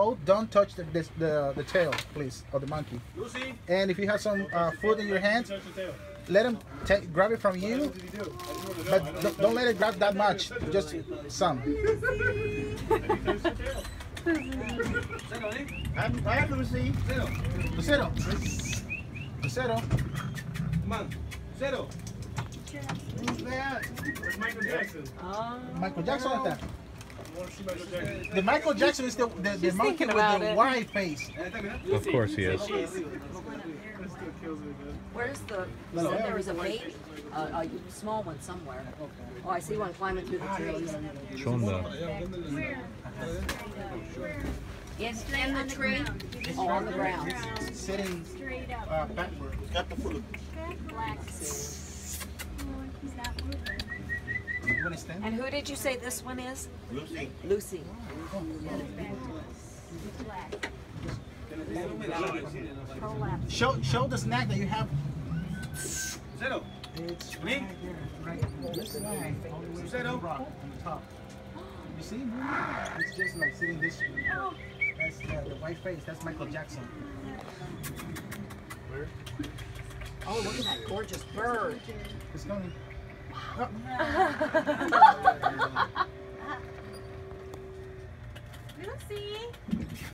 boat, don't touch the tail, please, of the monkey. Lucy. And if you have some food in your hands, let him grab it from you, but don't let it grab that much, just some. Hi, Lucy. Lucero. Lucero. Come on. Lucero. Who's that? Where's Michael Jackson? Michael Jackson is that? I want to see Michael Jackson. The Michael Jackson is the monkey with the white face. Of course he is. Where's the? You said there was a baby, a small one somewhere. Oh, I see one climbing through the trees. Show him the. Yes, in the tree. Oh, on the ground. Sitting backward. Got the food. You want to stand? And who did you say this one is? Lucy. Lucy. Show the snack that you have. Lucero. It's Me? right this line, all the way to the rock on the top. You see? It's just like sitting this way. That's the white face. That's Michael Jackson. Where? Oh, look at that gorgeous bird. It's coming. Lucy.